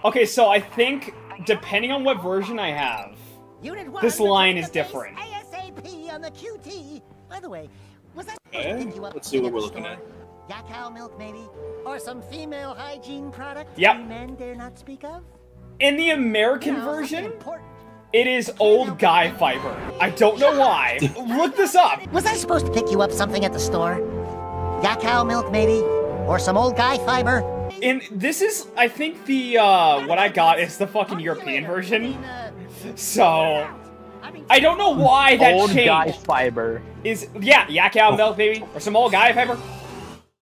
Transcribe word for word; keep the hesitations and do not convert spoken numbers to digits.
Okay, so I think, depending on what version I have, this line is different. ASAP on the Q T. By the way, was that Okay, let's see what we're looking at. Yak cow milk, maybe? Or some female hygiene product Yep. we men dare not speak of? In the American You know, version, important. it is old guy fiber. I don't know why. Look this up. Was I supposed to pick you up something at the store? Yak cow milk, maybe? Or some old guy fiber? And this is, I think the, uh, what I got is the fucking European version. So, I don't know why that Old changed. guy fiber. Is, yeah, yak cow milk, baby. Or some old guy fiber.